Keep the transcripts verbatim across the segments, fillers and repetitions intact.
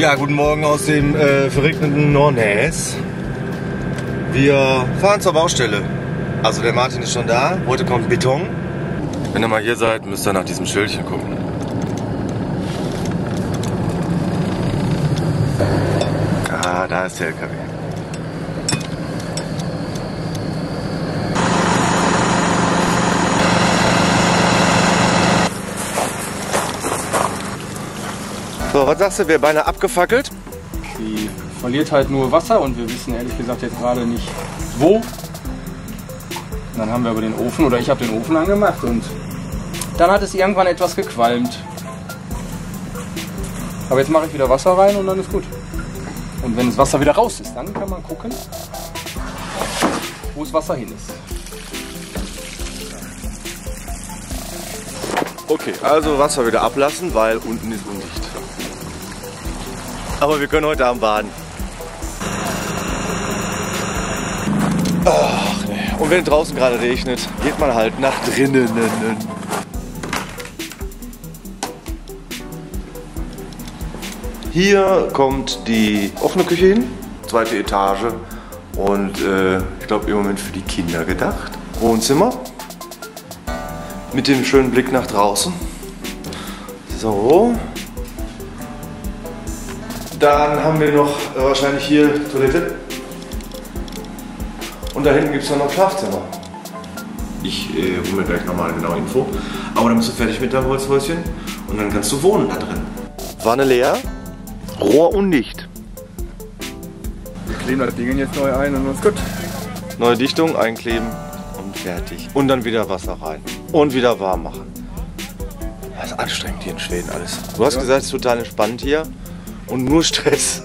Ja, guten Morgen aus dem äh, verregneten Nordnäs. Wir fahren zur Baustelle. Also der Martin ist schon da. Heute kommt Beton. Wenn ihr mal hier seid, müsst ihr nach diesem Schildchen gucken. Ah, da ist der L K W. So, was sagst du, wäre beinahe abgefackelt? Die verliert halt nur Wasser und wir wissen ehrlich gesagt jetzt gerade nicht wo. Und dann haben wir aber den Ofen, oder ich habe den Ofen angemacht und dann hat es irgendwann etwas gequalmt. Aber jetzt mache ich wieder Wasser rein und dann ist gut. Und wenn das Wasser wieder raus ist, dann kann man gucken, wo das Wasser hin ist. Okay, also Wasser wieder ablassen, weil unten ist undicht. Aber wir können heute Abend baden. Ach, nee. Und wenn draußen gerade regnet, geht man halt nach drinnen. Hier kommt die offene Küche hin, zweite Etage. Und äh, ich glaube im Moment für die Kinder gedacht. Wohnzimmer. Mit dem schönen Blick nach draußen. So. Dann haben wir noch äh, wahrscheinlich hier Toilette. Und da hinten gibt es dann noch Schlafzimmer. Ich äh, hole mir gleich nochmal eine genaue Info. Aber dann bist du fertig mit deinem Holzhäuschen und dann kannst du wohnen da drin. Wanne leer, Rohr undicht. Wir kleben das Ding jetzt neu ein und dann ist gut. Neue Dichtung, einkleben und fertig. Und dann wieder Wasser rein. Und wieder warm machen. Das ist anstrengend hier in Schweden alles. Du hast ja gesagt, es ist total entspannt hier. Und nur Stress.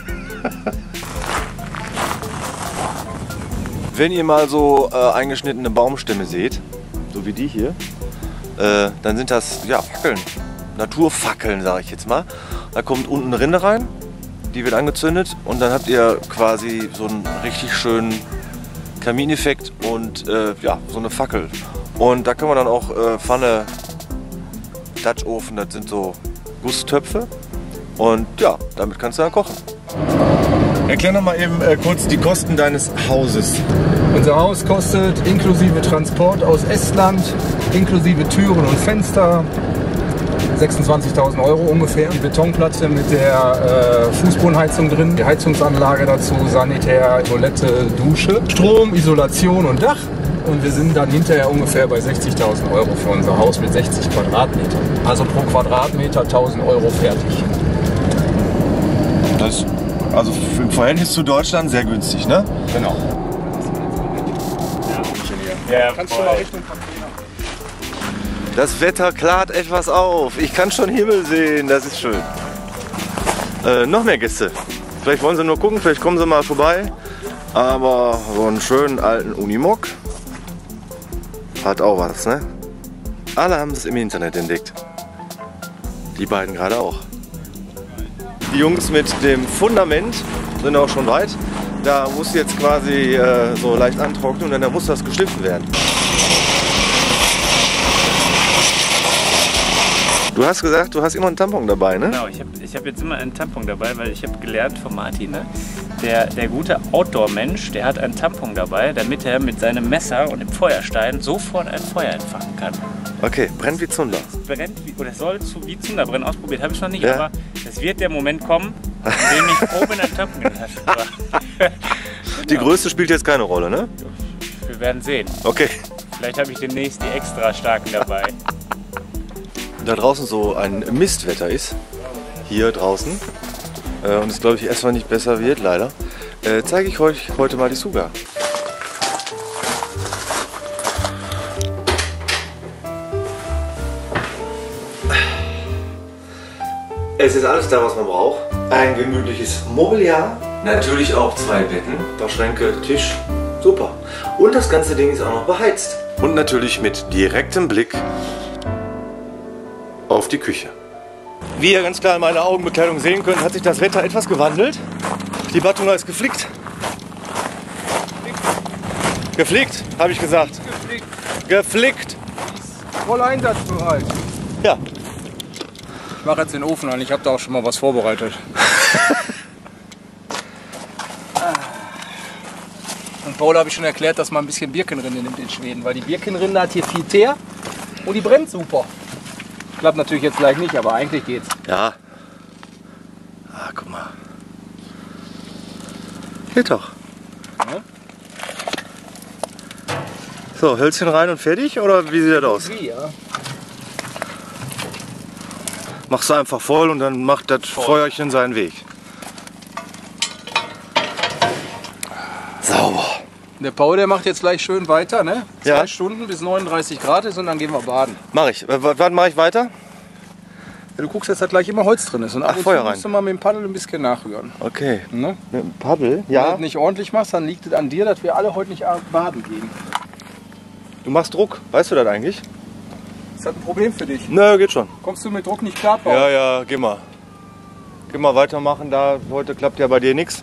Wenn ihr mal so äh, eingeschnittene Baumstämme seht, so wie die hier, äh, dann sind das ja Fackeln. Naturfackeln, sage ich jetzt mal. Da kommt unten Rinde rein, die wird angezündet und dann habt ihr quasi so einen richtig schönen Kamineffekt und äh, ja, so eine Fackel. Und da kann man dann auch äh, Pfanne, Dutch-Ofen, das sind so Gusstöpfe. Und ja, damit kannst du dann kochen. Erklär noch mal eben äh, kurz die Kosten deines Hauses. Unser Haus kostet inklusive Transport aus Estland, inklusive Türen und Fenster, sechsundzwanzigtausend Euro ungefähr. Die Betonplatte mit der äh, Fußbodenheizung drin, die Heizungsanlage dazu, Sanitär, Toilette, Dusche, Strom, Isolation und Dach. Und wir sind dann hinterher ungefähr bei sechzigtausend Euro für unser Haus mit sechzig Quadratmetern. Also pro Quadratmeter tausend Euro fertig. Das ist also im Verhältnis zu Deutschland sehr günstig, ne? Genau. Ja, ja, kannst du mal Richtung Container. Das Wetter klart etwas auf. Ich kann schon Himmel sehen, das ist schön. Äh, noch mehr Gäste. Vielleicht wollen sie nur gucken, vielleicht kommen sie mal vorbei. Aber so einen schönen alten Unimog hat auch was, ne? Alle haben es im Internet entdeckt. Die beiden gerade auch. Die Jungs mit dem Fundament sind auch schon weit. Da muss jetzt quasi äh, so leicht antrocknen und dann muss das geschliffen werden. Du hast gesagt, du hast immer einen Tampon dabei, ne? Genau, ich habe ich hab jetzt immer einen Tampon dabei, weil ich habe gelernt von Martin, ne? der, der gute Outdoor-Mensch, der hat einen Tampon dabei, damit er mit seinem Messer und dem Feuerstein sofort ein Feuer entfachen kann. Okay, brennt wie Zunder. Es brennt wie, oder soll zu, wie Zunder brennen, ausprobiert habe ich noch nicht, ja. Aber es wird der Moment kommen, in dem ich oben einen Tampon in der Tasche habe. Genau. Die Größe spielt jetzt keine Rolle, ne? Wir werden sehen. Okay. Vielleicht habe ich demnächst die extra starken dabei. Da draußen so ein Mistwetter ist, hier draußen, äh, und es glaube ich erstmal nicht besser wird, leider, äh, zeige ich euch heute mal die Suga. Es ist alles da, was man braucht. Ein gemütliches Mobiliar, natürlich auch zwei Betten, Waschschränke, Tisch, super. Und das ganze Ding ist auch noch beheizt. Und natürlich mit direktem Blick auf die Küche. Wie ihr ganz klar in meiner Augenbekleidung sehen könnt, hat sich das Wetter etwas gewandelt. Die Battunga ist geflickt. Geflickt, habe ich gesagt. Geflickt. Geflickt. Voll einsatzbereit. Ja. Ich mache jetzt den Ofen an, ich habe da auch schon mal was vorbereitet. Und Paul habe ich schon erklärt, dass man ein bisschen Birkenrinde nimmt in Schweden, weil die Birkenrinde hat hier viel Teer und die brennt super. Klappt natürlich jetzt gleich nicht, aber eigentlich geht's. Ja. Ah, guck mal. Geht doch. Ja. So, Hölzchen rein und fertig, oder wie sieht das aus? Wie, ja. Machst du einfach voll und dann macht das voll. Feuerchen seinen Weg. Sauber. Der Paul, der macht jetzt gleich schön weiter, ne? Zwei Ja. Stunden bis neununddreißig Grad ist und dann gehen wir baden. Mach ich. W wann mache ich weiter? Ja, du guckst jetzt, dass gleich immer Holz drin ist. Und ab Ach, und Feuer zu rein. musst du mal mit dem Paddel ein bisschen nachrühren. Okay. Ne? Mit dem Paddel? Wenn du Ja. das nicht ordentlich machst, dann liegt es an dir, dass wir alle heute nicht baden gehen. Du machst Druck. Weißt du das eigentlich? Ist das ein Problem für dich? Nö, geht schon. Kommst du mit Druck nicht klar, Paul? Ja, ja, geh mal. Geh mal weitermachen. Da heute klappt ja bei dir nichts.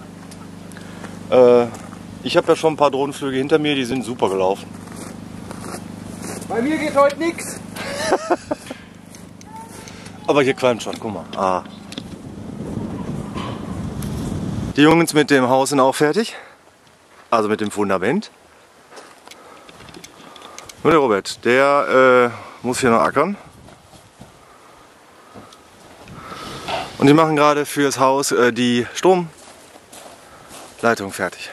Äh, ich habe ja schon ein paar Drohnenflüge hinter mir, die sind super gelaufen. Bei mir geht heute nichts. Aber hier qualmt schon, guck mal. Ah. Die Jungs mit dem Haus sind auch fertig. Also mit dem Fundament. Nur der Robert, der äh, muss hier noch ackern. Und die machen gerade fürs Haus äh, die Stromleitung fertig.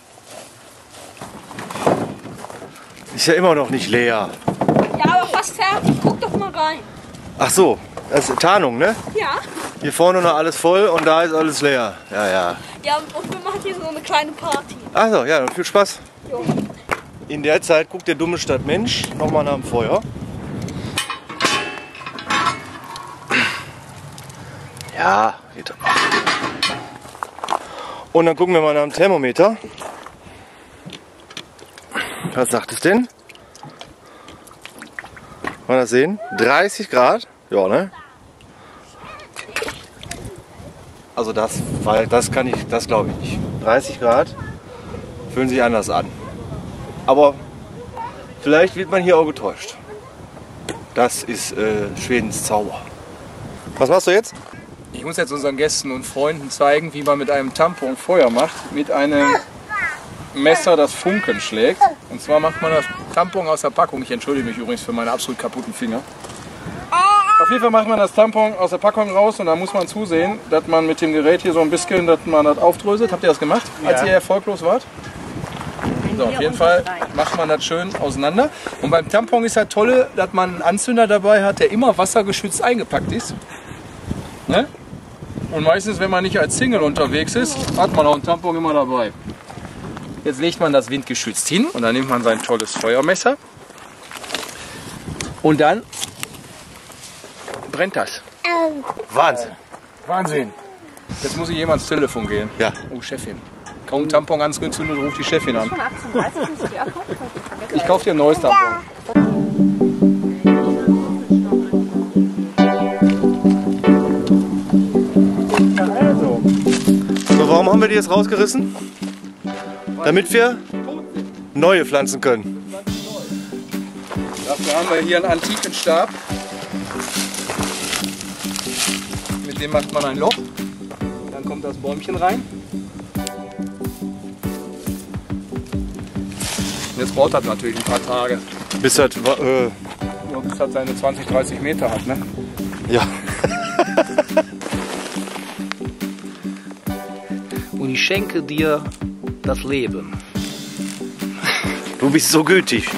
Ist ja immer noch nicht leer. Ja, aber fast fertig. Guck doch mal rein. Ach so, das ist Tarnung, ne? Ja. Hier vorne noch alles voll und da ist alles leer. Ja, ja. Ja, und wir machen hier so eine kleine Party. Ach so, ja, dann viel Spaß. Jo. In der Zeit guckt der dumme Stadtmensch nochmal nach dem Feuer. Ja, geht doch. Und dann gucken wir mal nach dem Thermometer. Was sagt es denn? Wollen wir das sehen? dreißig Grad? Ja, ne? Also das, weil das kann ich, das glaube ich nicht. dreißig Grad fühlen sich anders an. Aber vielleicht wird man hier auch getäuscht. Das ist äh, Schwedens Zauber. Was machst du jetzt? Ich muss jetzt unseren Gästen und Freunden zeigen, wie man mit einem Tampon Feuer macht. Mit einem Messer, das Funken schlägt. Und zwar macht man das Tampon aus der Packung. Ich entschuldige mich übrigens für meine absolut kaputten Finger. Auf jeden Fall macht man das Tampon aus der Packung raus und dann muss man zusehen, dass man mit dem Gerät hier so ein bisschen, dass man das aufdröselt. Habt ihr das gemacht, als Ja. ihr erfolglos wart? So, auf jeden Fall macht man das schön auseinander. Und beim Tampon ist das Tolle, dass man einen Anzünder dabei hat, der immer wassergeschützt eingepackt ist. Ne? Und meistens, wenn man nicht als Single unterwegs ist, hat man auch einen Tampon immer dabei. Jetzt legt man das windgeschützt hin und dann nimmt man sein tolles Feuermesser. Und dann brennt das. Wahnsinn. Wahnsinn. Jetzt muss ich jemand ans Telefon gehen. Ja. Oh, Chefin. Kaum Tampon angezündet, ruft die Chefin an. Von achtzehn Uhr dreißig musst du die auch kaufen. Ich kaufe dir ein neues Tampon. So, warum haben wir die jetzt rausgerissen? Damit wir neue pflanzen können. Dafür haben wir hier einen antiken Stab. Mit dem macht man ein Loch. Dann kommt das Bäumchen rein. Und jetzt braucht das natürlich ein paar Tage. Bis das, äh, Ja, bis das seine zwanzig, dreißig Meter hat. Ne? ja. Und ich schenke dir das Leben. Du bist so gütig.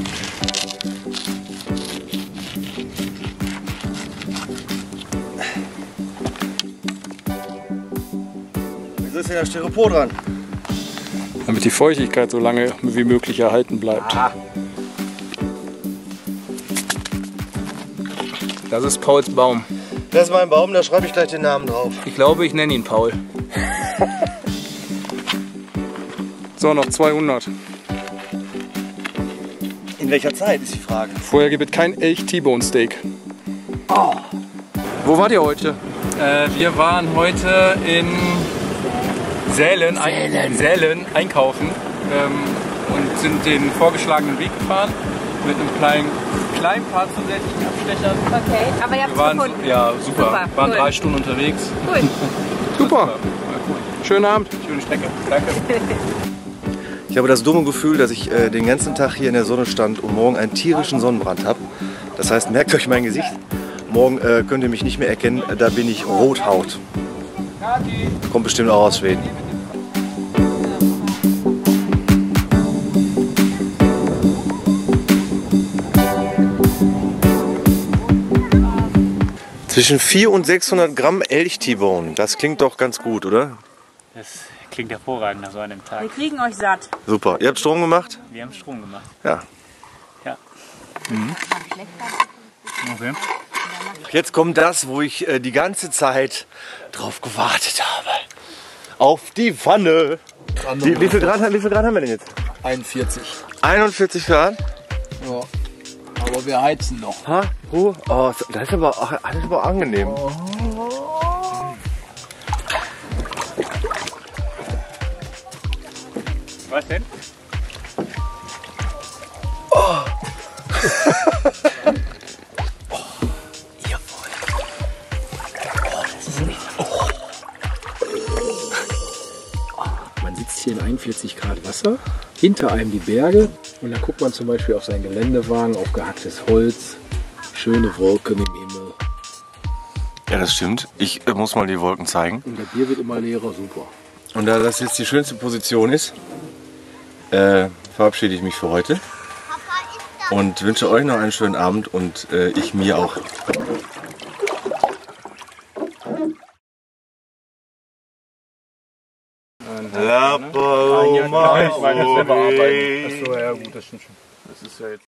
Wieso ist denn der Styropor dran? Damit die Feuchtigkeit so lange wie möglich erhalten bleibt. Das ist Pauls Baum. Das ist mein Baum, da schreibe ich gleich den Namen drauf. Ich glaube, ich nenne ihn Paul. So, noch zweihundert. In welcher Zeit ist die Frage? Vorher gibt es kein Elch T-Bone Steak. Oh. Wo wart ihr heute? Äh, wir waren heute in Sälen, ein, Sälen einkaufen ähm, und sind den vorgeschlagenen Weg gefahren. mit einem kleinen, kleinen paar zusätzlichen Abstechern. Okay, aber ihr habt Wir waren, es gefunden. ja, super. Super, waren cool. drei Stunden unterwegs. Cool. Super. War cool. Schönen Abend. Schöne Strecke. Danke. Ich habe das dumme Gefühl, dass ich äh, den ganzen Tag hier in der Sonne stand und morgen einen tierischen Sonnenbrand habe. Das heißt, merkt euch mein Gesicht. Morgen äh, könnt ihr mich nicht mehr erkennen, da bin ich Rothaut. Kommt bestimmt auch aus Schweden. Zwischen vierhundert und sechshundert Gramm Elch T-Bone, das klingt doch ganz gut, oder? Das klingt hervorragend nach so einem Tag. Wir kriegen euch satt. Super. Ihr habt Strom gemacht? Wir haben Strom gemacht. Ja. Ja. Okay. Jetzt kommt das, wo ich äh, die ganze Zeit drauf gewartet habe. Auf die Pfanne. Wie, wie, viel Grad, wie viel Grad haben wir denn jetzt? einundvierzig. einundvierzig Grad? Ja. Aber wir heizen noch. Ha? Oh, oh, das ist aber, ach, das ist aber angenehm. Was denn? Man sitzt hier in einundvierzig Grad Wasser, hinter einem die Berge und dann guckt man zum Beispiel auf seinen Geländewagen, auf gehacktes Holz, schöne Wolken im Himmel Ja, das stimmt. Ich äh, muss mal die Wolken zeigen. und das Bier wird immer leerer, super. Und da das jetzt die schönste Position ist, äh, verabschiede ich mich für heute. Und wünsche euch noch einen schönen Abend und äh, ich mir auch. Nein, ich meine, das selber arbeiten. Achso, ja gut, das stimmt schon. Das ist ja jetzt